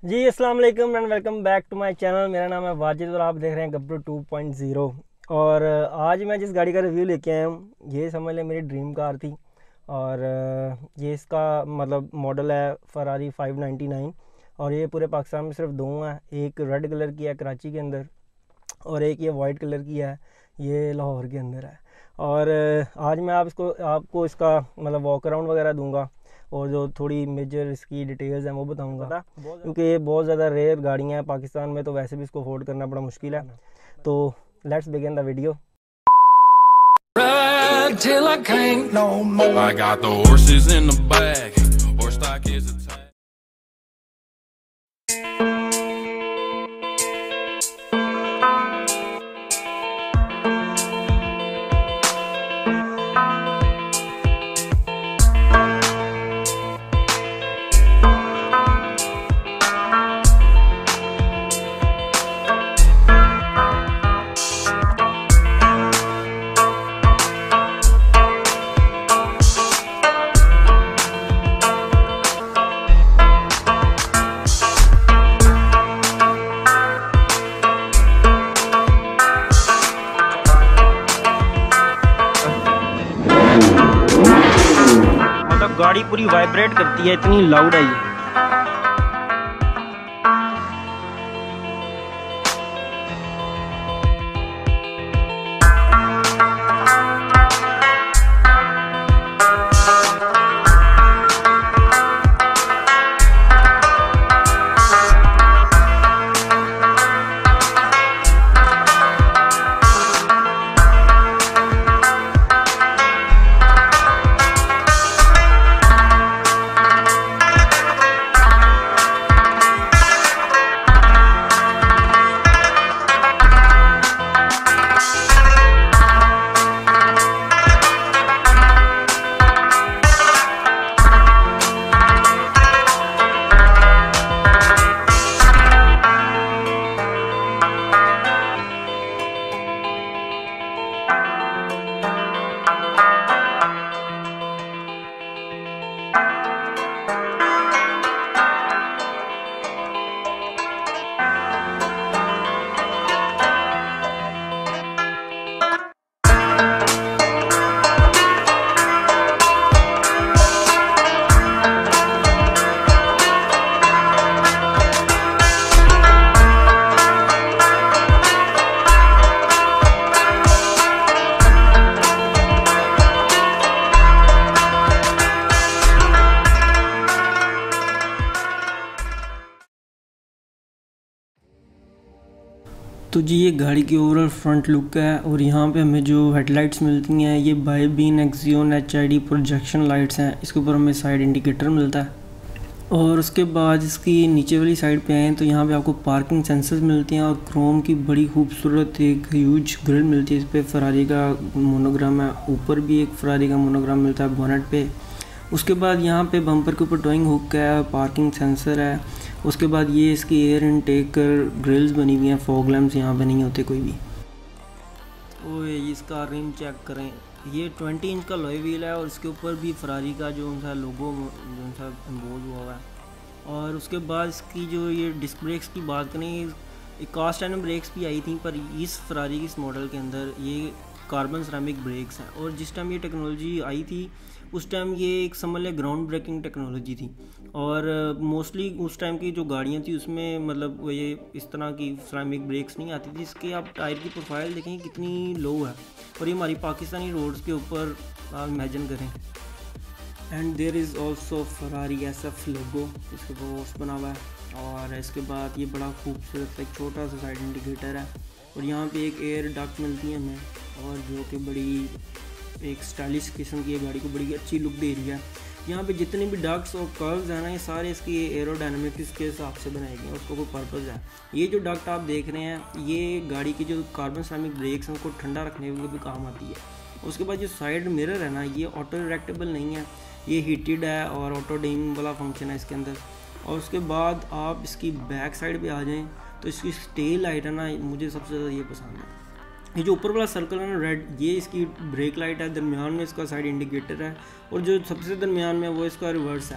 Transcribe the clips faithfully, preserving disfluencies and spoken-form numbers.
जी अस्सलाम वालेकुम and welcome back to my channel. मेरा नाम है वाजिद और आप देख रहे हैं गब्रू टू पॉइंट ज़ीरो। और आज मैं जिस गाड़ी का रिव्यू लेके आया हूँ ये समझ लें मेरी ड्रीम कार थी। और ये इसका मतलब मॉडल है फरारी फाइव नाइन्टी नाइन और ये पूरे पाकिस्तान में सिर्फ दो हैं। एक रेड कलर की है कराची के अंदर और एक ये वाइट कलर की है ये लाहौर के अंदर है। और आज मैं आप इसको आपको इसका मतलब वॉक अराउंड वगैरह दूंगा और जो थोड़ी मेजर इसकी डिटेल्स हैं वो बताऊंगा, क्योंकि ये बहुत ज़्यादा रेयर गाड़ियाँ हैं पाकिस्तान में, तो वैसे भी इसको अफोर्ड करना बड़ा मुश्किल है। तो let's begin the video. Till I can't no more. I got the horses in the back. Horse stock is a tag. गाड़ी पूरी वाइब्रेट करती है, इतनी लाउड है ये। तो जी ये गाड़ी की ओवरऑल फ्रंट लुक है और यहाँ पे हमें जो हेडलाइट्स मिलती हैं ये बाय बीन xenon H I D projection lights हैं। इसके ऊपर हमें साइड इंडिकेटर मिलता है और उसके बाद इसकी नीचे वाली साइड पे आएँ तो यहाँ पे आपको पार्किंग सेंसर्स मिलते हैं और क्रोम की बड़ी खूबसूरत एक ह्यूज ग्रिल मिलती है। इस पर फरारी का मोनोग्राम है, ऊपर भी एक फरारी का मोनोग्राम मिलता है बोनेट पे। उसके बाद यहाँ पे बम्पर के ऊपर टोइंग हुक है, पार्किंग सेंसर है। उसके बाद ये इसकी एयर इनटेक ग्रिल्स बनी हुई हैं, फॉग लैम्प्स यहाँ पे नहीं होते कोई भी। ओए इसका रिम चेक करें, ये ट्वेंटी इंच का लॉय व्हील है और इसके ऊपर भी फरारी का जो उनका लोगो जो सा एम्बोज हुआ है। और उसके बाद इसकी जो ये डिस्क ब्रेक्स की बात करें, कास्ट आयरन ब्रेक्स भी आई थी, पर इस फरारी की इस मॉडल के अंदर ये कार्बन सिरेमिक ब्रेक्स हैं। और जिस टाइम ये टेक्नोलॉजी आई थी उस टाइम ये एक समझ लें ग्राउंड ब्रेकिंग टेक्नोलॉजी थी। और मोस्टली uh, उस टाइम की जो गाड़ियाँ थी उसमें मतलब वो ये इस तरह की सिरेमिक ब्रेक्स नहीं आती थी। इसके आप टायर की प्रोफाइल देखें कितनी लो है और ये हमारी पाकिस्तानी रोड्स के ऊपर आप इमेजिन करें। And there is also Ferrari S F logo, इसके ऊपर बना हुआ है। और इसके बाद ये बड़ा खूबसूरत एक छोटा सा साइड इंडिकेटर है और यहाँ पे एक एयर डक्ट मिलती है हमें, और जो कि बड़ी एक स्टाइलिश किस्म की गाड़ी को बड़ी अच्छी लुक दे रही है। यहाँ पे जितने भी डक्ट्स और कर्व्स हैं ना ये सारे इसकी एरोडायनामिक्स के हिसाब से बनाए गए हैं, उसको कोई पर्पज़ है। ये जो डक्ट आप देख रहे हैं ये गाड़ी की जो कार्बन सिरेमिक ब्रेक्स हैं उनको ठंडा रखने के लिए भी काम आती है। उसके बाद जो साइड मिरर है ना ये ऑटो रिएक्टेबल नहीं है, ये हीटेड है और ऑटो डिम वाला फंक्शन है इसके अंदर। और उसके बाद आप इसकी बैक साइड पे आ जाएं तो इसकी टेल लाइट है ना, मुझे सबसे ज़्यादा ये पसंद है। ये जो ऊपर वाला सर्कल है ना रेड, ये इसकी ब्रेक लाइट है, दरमियान में इसका साइड इंडिकेटर है, और जो सबसे दरमियान में वो इसका रिवर्स है।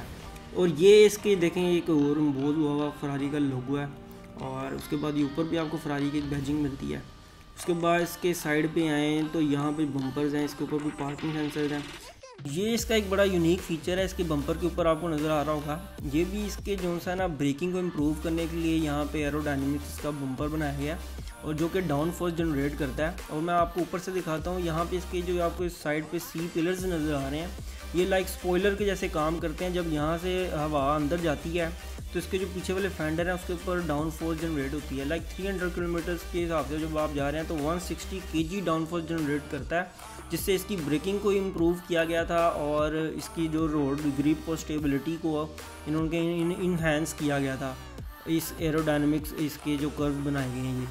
और ये इसके देखें एक और बहुत हुआ हुआ फरारी का लोगो है, और उसके बाद ये ऊपर भी आपको फरारी की एक बैजिंग मिलती है। उसके बाद इसके साइड पे आएँ तो यहाँ पे बम्पर्स हैं, इसके ऊपर भी पार्किंग सेंसर हैं। ये इसका एक बड़ा यूनिक फीचर है, इसके बम्पर के ऊपर आपको नज़र आ रहा होगा। ये भी इसके जो सा ना ब्रेकिंग को इम्प्रूव करने के लिए यहाँ पे एरोडायनेमिक्स का बम्पर बनाया गया है, और जो कि डाउन फोर्स जनरेट करता है। और मैं आपको ऊपर से दिखाता हूँ, यहाँ पे इसके जो आपको इस साइड पे सी पिलर्स नज़र आ रहे हैं, ये लाइक स्पॉइलर के जैसे काम करते हैं। जब यहाँ से हवा अंदर जाती है तो इसके जो पीछे वाले फेंडर हैं उसके ऊपर डाउन फोर्स जनरेट होती है। लाइक तीन सौ किलोमीटर्स के हिसाब से जब आप जा रहे हैं तो एक सौ साठ केजी डाउन फोर्स जनरेट करता है, जिससे इसकी ब्रेकिंग को इम्प्रूव किया गया था, और इसकी जो रोड ग्रिप और स्टेबिलिटी को इन्होंने इनहेंस किया गया था। इस एरोडायनेमिक्स इसके जो कर्व बनाए गए हैं ये।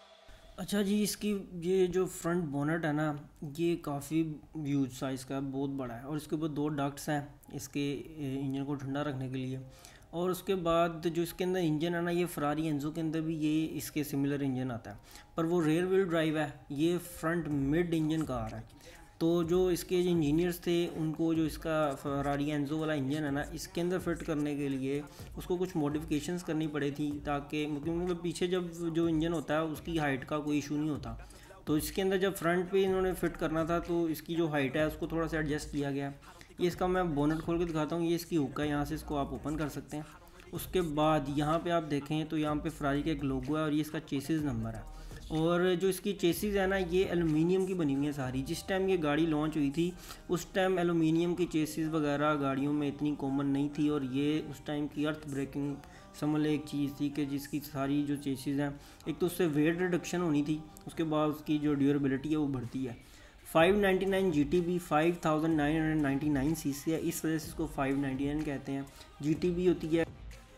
अच्छा जी, इसकी ये जो फ्रंट बोनट है ना, ये काफ़ी ह्यूज साइज़ का है, बहुत बड़ा है, और इसके ऊपर दो डक्ट्स हैं इसके इंजन को ठंडा रखने के लिए। और उसके बाद जो इसके अंदर इंजन है ना, ये फरारी एंजो के अंदर भी ये इसके सिमिलर इंजन आता है, पर वो रेयर व्हील ड्राइव है, ये फ्रंट मिड इंजन कार है। तो जो इसके जो इंजीनियर्स थे उनको जो इसका फरारी एंजो वाला इंजन है ना, इसके अंदर फिट करने के लिए उसको कुछ मॉडिफिकेशंस करनी पड़ी थी, ताकि मतलब पीछे जब जो इंजन होता है उसकी हाइट का कोई इशू नहीं होता। तो इसके अंदर जब फ्रंट पे इन्होंने फिट करना था तो इसकी जो हाइट है उसको थोड़ा सा एडजस्ट किया गया। ये इसका मैं बोनट खोल के दिखाता हूँ, ये इसकी हुक है, यहाँ से इसको आप ओपन कर सकते हैं। उसके बाद यहाँ पे आप देखें तो यहाँ पे फरारी का एक लोगो है, और ये इसका चेसिस नंबर है। और जो इसकी चेसिस है ना, ये एलुमिनियम की बनी हुई है सारी। जिस टाइम ये गाड़ी लॉन्च हुई थी उस टाइम एलुमिनियम की चेसिस वगैरह गाड़ियों में इतनी कॉमन नहीं थी, और ये उस टाइम की अर्थ ब्रेकिंग समझ ले एक चीज़ थी कि जिसकी सारी जो चेसिस हैं, एक तो उससे वेट रिडक्शन होनी थी, उसके बाद उसकी जो ड्यूरेबिलिटी है वो बढ़ती है। Five ninety nine G T B five thousand nine hundred ninety nine C C है, इस वजह से इसको फाइव नाइन्टी नाइन कहते हैं। जी टी बी होती है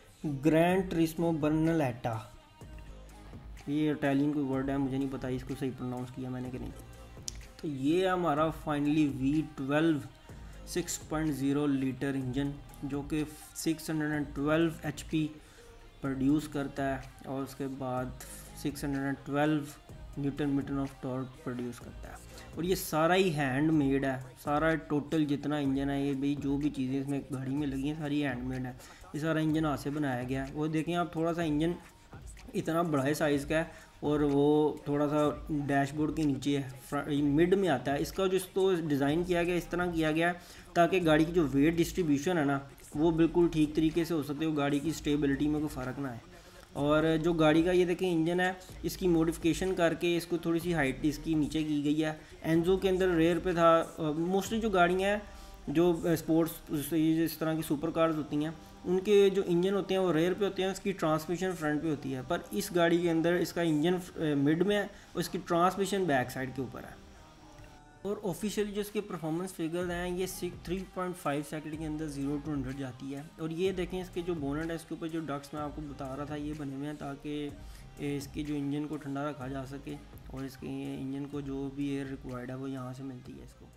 ग्रैंड ट्रिस्मो बर्नलैटा, ये इटालियन कोई वर्ड है, मुझे नहीं पता इसको सही प्रोनाउंस किया मैंने कि नहीं। तो ये है हमारा finally V twelve six point zero litre engine, जो कि six hundred twelve H P produce करता है, और उसके बाद six hundred twelve newton metre of torque produce करता है। और ये सारा ही हैंड मेड है, सारा टोटल जितना इंजन है, ये भाई जो भी चीज़ें इसमें गाड़ी में लगी हैं सारी हैंड मेड है। ये सारा इंजन हाथ से बनाया गया है। वो देखें आप, थोड़ा सा इंजन इतना बड़ा साइज़ का है, और वो थोड़ा सा डैशबोर्ड के नीचे है, मिड में आता है। इसका जो इसको डिज़ाइन किया गया इस तरह किया गया है ताकि गाड़ी की जो वेट डिस्ट्रीब्यूशन है ना, वो बिल्कुल ठीक तरीके से हो सकते हो, गाड़ी की स्टेबिलिटी में कोई फ़र्क ना आए। और जो गाड़ी का ये देखें इंजन है, इसकी मॉडिफिकेशन करके इसको थोड़ी सी हाइट इसकी नीचे की गई है। एंजो के अंदर रेयर पे था, मोस्टली जो गाड़ियाँ हैं जो स्पोर्ट्स इस तरह की सुपर कार्स होती हैं, उनके जो इंजन होते हैं वो रेयर पे होते हैं, इसकी ट्रांसमिशन फ्रंट पे होती है। पर इस गाड़ी के अंदर इसका इंजन मिड में है और इसकी ट्रांसमिशन बैक साइड के ऊपर है। और ऑफिशियली जो इसके परफॉर्मेंस फिगर्स हैं, ये six three point five second के अंदर जीरो टू हंड्रेड जाती है। और ये देखें इसके जो बोनट है, इसके ऊपर जो डक्ट्स मैं आपको बता रहा था ये बने हुए हैं ताकि इसके जो इंजन को ठंडा रखा जा सके, और इसके इंजन को जो भी एयर रिक्वायर्ड है वो यहाँ से मिलती है इसको।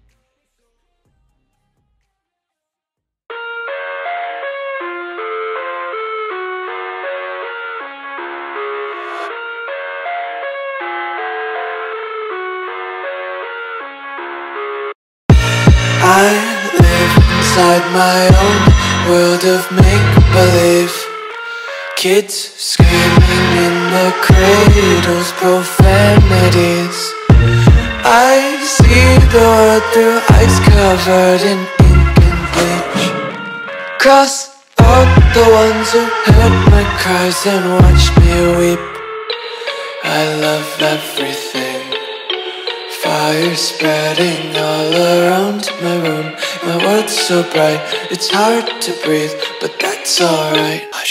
I live inside my own world of make-believe. Kids screaming in the cradles, profanities. I see the world through ice covered in ink and bleach. Cross out the ones who heard my cries and watched me weep. I love everything. Fire spreading all around my room. My world's so bright, it's hard to breathe, but that's alright. Hush.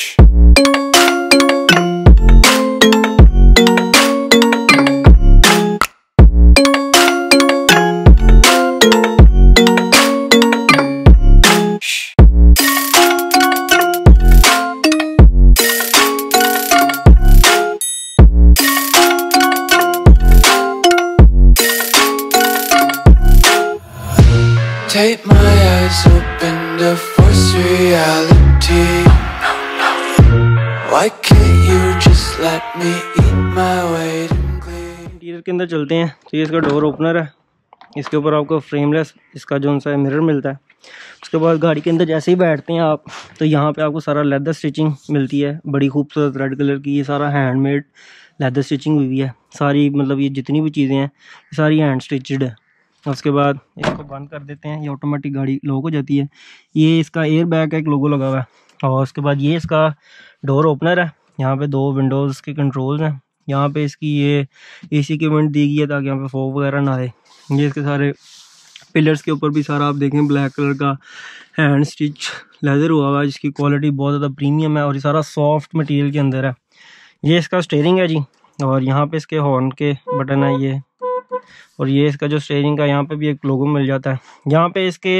Take my eyes open to force reality. Why can't you just let me eat my weight in glee? Interior के अंदर चलते हैं। तो ये इसका door opener है, इसके ऊपर आपको फ्रेमलेस इसका जो सा मिरर मिलता है। उसके बाद गाड़ी के अंदर जैसे ही बैठते हैं आप तो यहाँ पे आपको सारा लेदर स्टिचिंग मिलती है, बड़ी खूबसूरत रेड कलर की। ये सारा हैंडमेड लेदर स्टिचिंग हुई है सारी, मतलब ये जितनी भी चीज़ें हैं सारी हैंड स्टिचड है। उसके बाद इसको बंद कर देते हैं, ये ऑटोमेटिक गाड़ी लॉक हो जाती है। ये इसका एयर बैग का एक लोगो लगा हुआ है। और उसके बाद ये इसका डोर ओपनर है, यहाँ पे दो विंडोज़ के कंट्रोल्स हैं। यहाँ पे इसकी ये एसी की वेंट दी गई है ताकि यहाँ पे फॉग वगैरह ना आए। ये इसके सारे पिलर्स के ऊपर भी सारा आप देखें ब्लैक कलर का हैंड स्टिच लेदर हुआ हुआ है, जिसकी क्वालिटी बहुत ज़्यादा प्रीमियम है और ये सारा सॉफ्ट मटेरियल के अंदर है। ये इसका स्टीयरिंग है जी, और यहाँ पे इसके हॉर्न के बटन है ये, और ये इसका जो स्टीयरिंग का यहाँ पे भी एक लोगो मिल जाता है। यहाँ पे इसके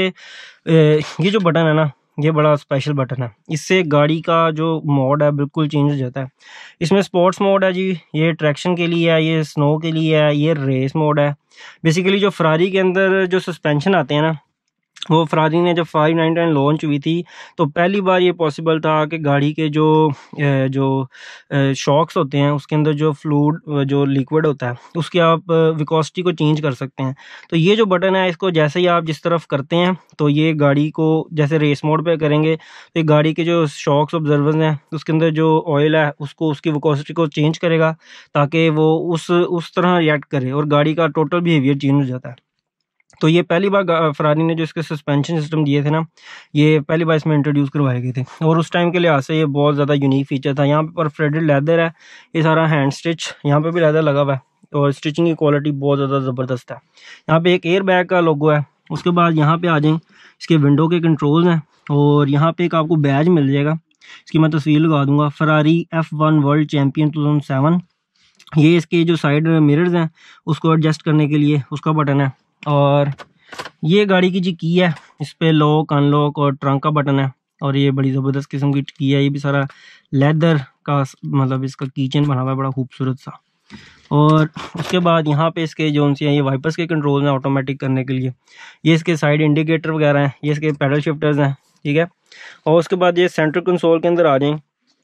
ये जो बटन है ना, ये बड़ा स्पेशल बटन है, इससे गाड़ी का जो मोड है बिल्कुल चेंज हो जाता है। इसमें स्पोर्ट्स मोड है जी, ये ट्रैक्शन के लिए है, ये स्नो के लिए है, ये रेस मोड है। बेसिकली जो फरारी के अंदर जो सस्पेंशन आते हैं ना, वो फरारी ने जब फाइव नाइन्टी नाइन लॉन्च हुई थी तो पहली बार ये पॉसिबल था कि गाड़ी के जो जो शॉक्स होते हैं उसके अंदर जो फ्लूइड जो लिक्विड होता है उसकी आप विकोसिटी को चेंज कर सकते हैं। तो ये जो बटन है इसको जैसे ही आप जिस तरफ करते हैं तो ये गाड़ी को जैसे रेस मोड पे करेंगे तो गाड़ी के जो शॉक्स ऑब्जर्वर्स हैं उसके अंदर जो ऑयल है उसको उसकी विकोसिटी को चेंज करेगा ताकि वो उस उस तरह रिएक्ट करे और गाड़ी का टोटल बिहेवियर चेंज हो जाता है। तो ये पहली बार फरारी ने जो इसके सस्पेंशन सिस्टम दिए थे ना, ये पहली बार इसमें इंट्रोड्यूस करवाए गए थे और उस टाइम के लिहाज से ये बहुत ज़्यादा यूनिक फीचर था। यहाँ पर फ्रेडेड लेदर है, ये सारा हैंड स्टिच, यहाँ पे भी लेदर लगा हुआ है और स्टिचिंग की क्वालिटी बहुत ज़्यादा ज़बरदस्त है। यहाँ पे एक एयर बैग का लोगो है। उसके बाद यहाँ पे आ जाएं, इसके विंडो के कंट्रोल्स हैं और यहाँ पे एक आपको बैज मिल जाएगा, इसकी मैं तस्वीर लगा दूंगा, Ferrari F one world champion two thousand seven. ये इसके जो साइड मिरर्स हैं उसको एडजस्ट करने के लिए उसका बटन है। और ये गाड़ी की जी की है, इस पे लॉक अनलॉक और ट्रंक का बटन है और ये बड़ी ज़बरदस्त किस्म की की है। ये भी सारा लेदर का, मतलब इसका कीचेन बना हुआ है बड़ा खूबसूरत सा। और उसके बाद यहाँ पे इसके जो सी हैं ये वाइपर्स के कंट्रोल हैं ऑटोमेटिक करने के लिए, ये इसके साइड इंडिकेटर वगैरह हैं, ये इसके पैडल शिफ्टर्स हैं, ठीक है। और उसके बाद ये सेंट्रल कंसोल के अंदर आ जाएं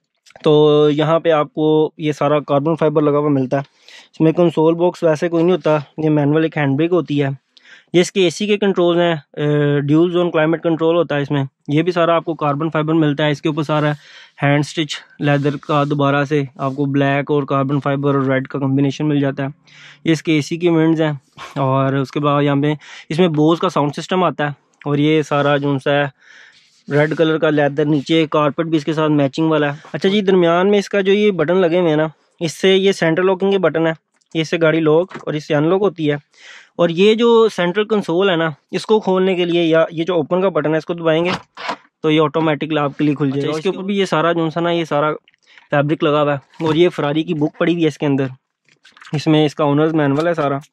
तो यहाँ पे आपको ये सारा कार्बन फाइबर लगा हुआ मिलता है। इसमें कंसोल बॉक्स वैसे कोई नहीं होता, ये मैनुअल एक हैंड ब्रेक होती है। ये इसके एसी के कंट्रोल हैं, ड्यूल जोन क्लाइमेट कंट्रोल होता है इसमें, ये भी सारा आपको कार्बन फाइबर मिलता है। इसके ऊपर सारा हैंड स्टिच लेदर का दोबारा से आपको ब्लैक और कार्बन फाइबर और रेड का कॉम्बिनेशन मिल जाता है। ये इसके एसी की विंड्स हैं और उसके बाद यहाँ पे इसमें बोस का साउंड सिस्टम आता है और ये सारा जो सा है रेड कलर का लेदर, नीचे कारपेट भी इसके साथ मैचिंग वाला है। अच्छा जी, दरमियान में इसका जो ये बटन लगे हुए हैं ना, इससे ये सेंट्रल लॉकिंग के बटन है, ये इससे गाड़ी लॉक और इससे अनलॉक होती है। और ये जो सेंट्रल कंसोल है ना, इसको खोलने के लिए या ये जो ओपन का बटन है इसको दबाएंगे तो ये ऑटोमेटिक आपके लिए खुल जाएगा। अच्छा, इसके ऊपर भी ये सारा जो सा ना ये सारा फैब्रिक लगा हुआ है और ये फरारी की बुक पड़ी हुई है इसके अंदर, इसमें इसका ओनर्स मैनुअल है सारा,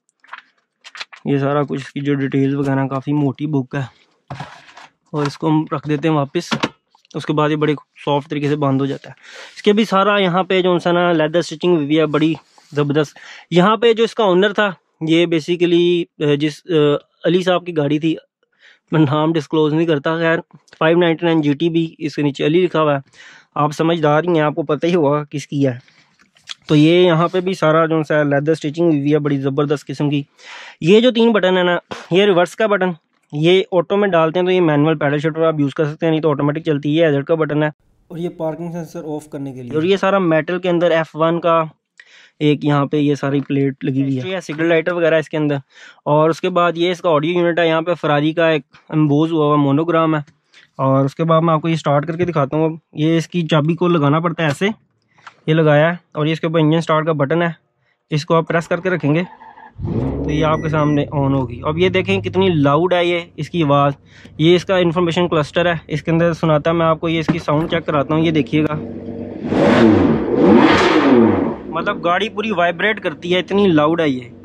ये सारा कुछ इसकी जो डिटेल्स वगैरह, काफ़ी मोटी बुक है। और इसको हम रख देते हैं वापस, उसके बाद ये बड़े सॉफ्ट तरीके से बंद हो जाता है। इसके भी सारा यहाँ पे जो सा ना लेदर स्टिचिंग हुई है बड़ी ज़बरदस्त। यहाँ पे जो इसका ओनर था ये बेसिकली जिस अली साहब की गाड़ी थी, मैं नाम डिस्क्लोज नहीं करता, खैर five ninety nine G T भी इसके नीचे अली लिखा हुआ है, आप समझदार ही हैं, आपको पता ही होगा किसकी है। तो ये यहाँ पे भी सारा जो सा लेदर स्टिचिंग हुई है बड़ी ज़बरदस्त किस्म की। ये जो तीन बटन है ना, ये रिवर्स का बटन, ये ऑटो में डालते हैं तो ये मैनुअल पैडल शिफ्टर आप यूज़ कर सकते हैं, नहीं तो ऑटोमेटिक चलती है। हैज़र्ड का बटन है और ये पार्किंग सेंसर ऑफ करने के लिए। और ये सारा मेटल के अंदर एफ वन का एक यहाँ पे ये सारी प्लेट लगी हुई है, सिग्नल लाइटर वगैरह इसके अंदर। और उसके बाद ये इसका ऑडियो यूनिट है, यहाँ पे फरारी का एक एम्बोज हुआ हुआ मोनोग्राम है। और उसके बाद मैं आपको ये स्टार्ट करके दिखाता हूँ। ये इसकी चाबी को लगाना पड़ता है, ऐसे ये लगाया है और ये इसके ऊपर इंजन स्टार्ट का बटन है, इसको आप प्रेस करके रखेंगे तो ये आपके सामने ऑन होगी। अब ये देखें कितनी लाउड है ये इसकी आवाज़। ये इसका इंफॉर्मेशन क्लस्टर है, इसके अंदर सुनाता है। मैं आपको ये इसकी साउंड चेक कराता हूँ, ये देखिएगा, मतलब गाड़ी पूरी वाइब्रेट करती है, इतनी लाउड है ये।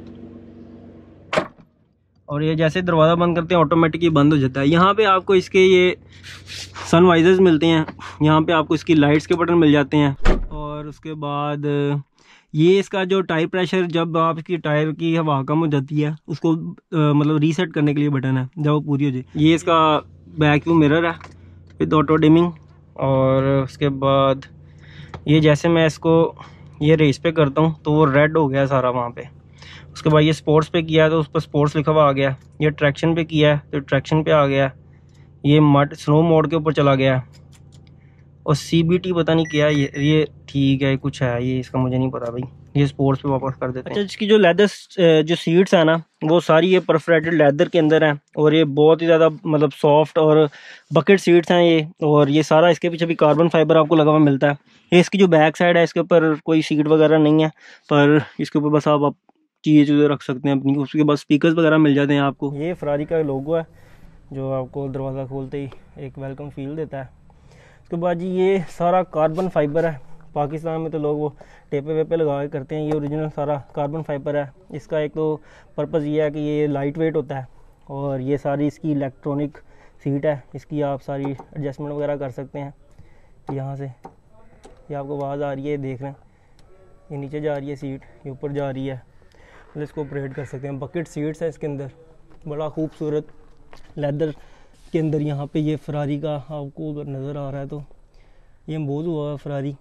और ये जैसे दरवाज़ा बंद करते हैं ऑटोमेटिक ही बंद हो जाता है। यहाँ पे आपको इसके ये सनवाइजर्स मिलते हैं, यहाँ पे आपको इसकी लाइट्स के बटन मिल जाते हैं। और उसके बाद ये इसका जो टायर प्रेशर, जब आप इसकी टायर की हवा कम हो जाती है उसको आ, मतलब रीसेट करने के लिए बटन है जब वो पूरी हो जाए। ये इसका बैक व्यू मिरर है विद ऑटो डिमिंग। और उसके बाद ये जैसे मैं इसको ये रेस पे करता हूँ तो वो रेड हो गया सारा वहाँ पे। उसके बाद ये स्पोर्ट्स पे किया है तो उस पर स्पोर्ट्स लिखा हुआ आ गया। ये ट्रैक्शन पे किया है तो ट्रैक्शन पे आ गया। ये मड स्नो मोड के ऊपर चला गया। और सी बी टी पता नहीं क्या ये ये ठीक है कुछ है ये, इसका मुझे नहीं पता भाई। ये स्पोर्ट्स पे वापस कर देते हैं। अच्छा, इसकी जो लेदर जो सीट्स है ना वो सारी ये परफोरेटेड लेदर के अंदर हैं और ये बहुत ही ज़्यादा मतलब सॉफ्ट और बकेट सीट्स हैं ये। और ये सारा इसके पीछे भी कार्बन फाइबर आपको लगा हुआ मिलता है। ये इसकी जो बैक साइड है इसके ऊपर कोई सीट वगैरह नहीं है, पर इसके ऊपर बस आप, आप चीज़ें चीज़ें रख सकते हैं अपनी। उसके बाद स्पीकर्स वगैरह मिल जाते हैं आपको। ये फरारी का लोगो है जो आपको दरवाज़ा खोलते ही एक वेलकम फील देता है। उसके बाद जी ये सारा कार्बन फाइबर है। पाकिस्तान में तो लोग वो टेपे वेपे लगा के करते हैं, ये ओरिजिनल सारा कार्बन फाइबर है। इसका एक तो पर्पज़ ये है कि ये लाइट वेट होता है और ये सारी इसकी इलेक्ट्रॉनिक सीट है। इसकी आप सारी एडजस्टमेंट वगैरह कर सकते हैं यहाँ से। ये आपको आवाज़ आ रही है, देख रहे हैं ये नीचे जा रही है सीट, ये ऊपर जा रही है, तो इसको ऑपरेट कर सकते हैं। बकेट सीट्स है इसके अंदर, बड़ा खूबसूरत लेदर के अंदर। यहाँ पे ये फरारी का आपको अगर नज़र आ रहा है तो ये एम्बोज हुआ है फरारी।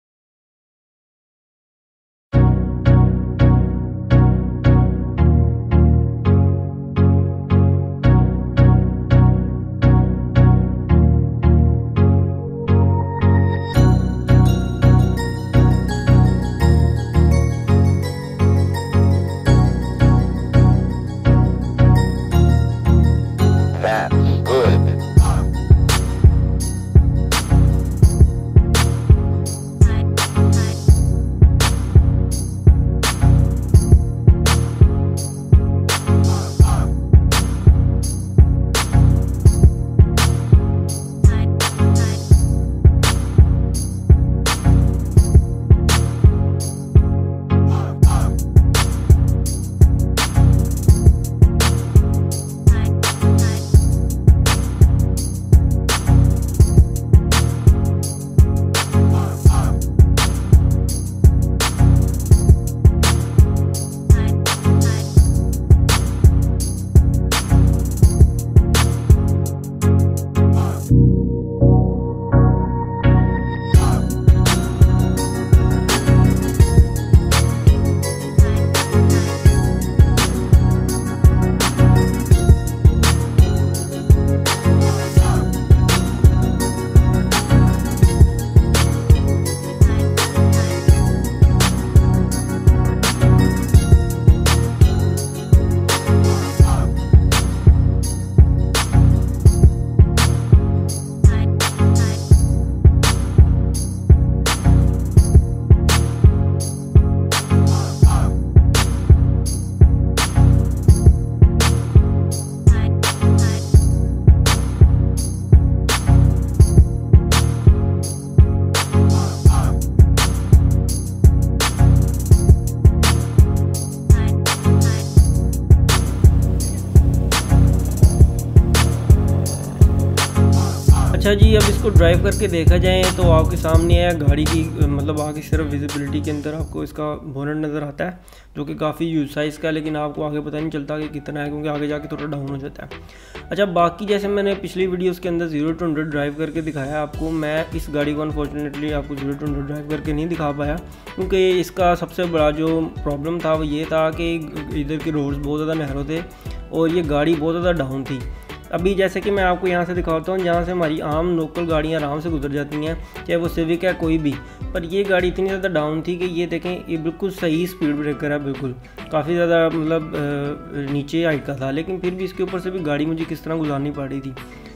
अच्छा जी, अब इसको ड्राइव करके देखा जाए तो आपके सामने है गाड़ी की, मतलब आगे सिर्फ विजिबिलिटी के अंदर आपको इसका बोनट नज़र आता है जो कि काफ़ी यूज साइज़ का है, लेकिन आपको आगे पता नहीं चलता कि कितना है क्योंकि आगे जाके थोड़ा डाउन हो जाता है। अच्छा, बाकी जैसे मैंने पिछली वीडियोस के अंदर जीरो टू हंड्रेड ड्राइव करके दिखाया आपको, मैं इस गाड़ी को अनफॉर्चुनेटली आपको जीरो टू हंड्रेड ड्राइव करके नहीं दिखा पाया क्योंकि इसका सबसे बड़ा जो प्रॉब्लम था वो ये था कि इधर के रोड्स बहुत ज़्यादा नैरो थे और ये गाड़ी बहुत ज़्यादा डाउन थी। अभी जैसे कि मैं आपको यहाँ से दिखाता हूँ जहाँ से हमारी आम लोकल गाड़ियाँ आराम से गुजर जाती हैं, चाहे वो सिविक है कोई भी, पर ये गाड़ी इतनी ज़्यादा डाउन थी कि ये देखें ये बिल्कुल सही स्पीड ब्रेकर है, बिल्कुल काफ़ी ज़्यादा मतलब नीचे हाइट का था, लेकिन फिर भी इसके ऊपर से भी गाड़ी मुझे किस तरह गुजारनी पड़ रही थी।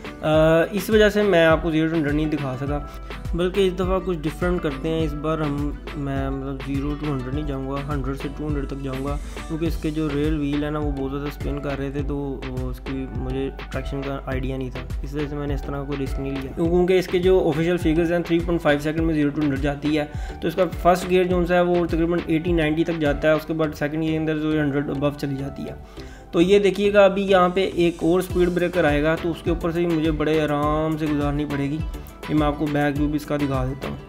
आ, इस वजह से मैं आपको जीरो टू हंड्रेड नहीं दिखा सका, बल्कि इस दफ़ा कुछ डिफरेंट करते हैं। इस बार हम मैं मतलब ज़ीरो टू हंड्रेड नहीं जाऊँगा, हंड्रेड से टू हंड्रेड तक जाऊँगा क्योंकि इसके जो रेल व्हील है ना वो बहुत ज़्यादा स्पिन कर रहे थे, तो उसकी मुझे ट्रैक्शन का आइडिया नहीं था, इस वजह से मैंने इस तरह कोई रिस्क नहीं लिया। क्योंकि इसके जो ऑफिशियल फिगर्स हैं थ्री पॉइंट फाइव सेकंड में जीरो टू हंड्रेड जाती है, तो इसका फर्स्ट गियर जो है वो तकरीबन एटी नाइन्टी तक जाता है, उसके बाद सेकंड गियर के अंदर जो हंड्रेड अबव चली जाती है। तो ये देखिएगा अभी यहाँ पे एक और स्पीड ब्रेकर आएगा तो उसके ऊपर से भी मुझे बड़े आराम से गुजारनी पड़ेगी। ये मैं आपको बैक व्यू भी इसका दिखा देता हूँ।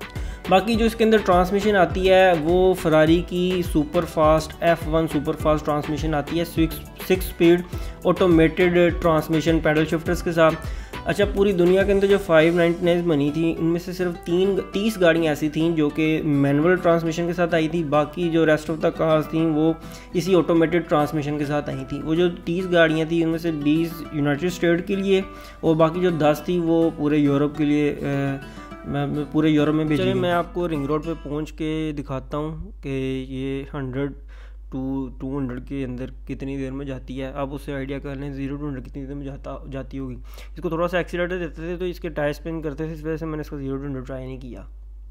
बाकी जो इसके अंदर ट्रांसमिशन आती है वो फरारी की super fast F one super fast transmission आती है, six six speed automated transmission paddle shifters के साथ। अच्छा, पूरी दुनिया के अंदर जो फाइव नाइन्टी नाइन बनी थी उनमें से सिर्फ तीन तीस गाड़ियाँ ऐसी थीं जो कि मैनुअल ट्रांसमिशन के साथ आई थी। बाकी जो रेस्ट ऑफ द कार्स थी वो इसी ऑटोमेटेड ट्रांसमिशन के साथ आई थी। वो जो तीस गाड़ियाँ थी उनमें से बीस यूनाइटेड स्टेट के लिए और बाकी जो दस थी वो पूरे यूरोप के लिए मैं पूरे यूरोप में भेजी। मैं आपको रिंग रोड पे पहुंच के दिखाता हूँ कि ये हंड्रेड टू टू हंड्रेड के अंदर कितनी देर में जाती है। आप उससे आइडिया कर लें ज़ीरो टू हंड्रेड कितनी देर में जाता जाती होगी। इसको थोड़ा सा एक्सीलरेटर देते थे तो इसके टायर स्पिन करते थे, इस वजह से मैंने इसको ज़ीरो टू हंड्रेड ट्राई नहीं किया।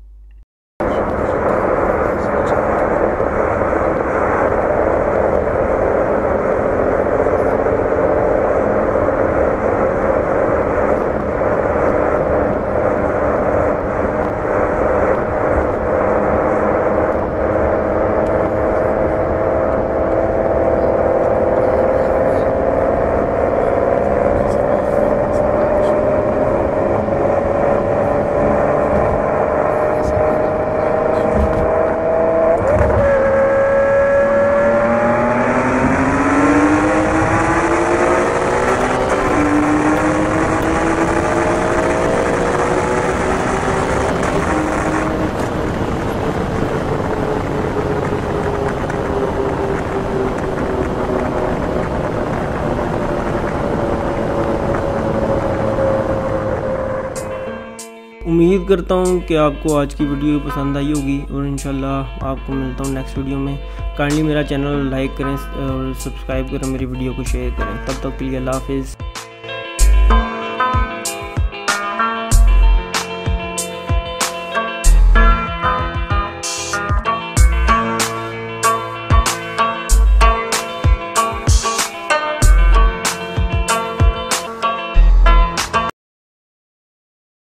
उम्मीद करता हूँ कि आपको आज की वीडियो पसंद आई होगी और इंशाल्लाह आपको मिलता हूँ नेक्स्ट वीडियो में। काइंडली मेरा चैनल लाइक करें और सब्सक्राइब करें, मेरी वीडियो को शेयर करें। तब तक के लिए अल्लाह हाफिज़।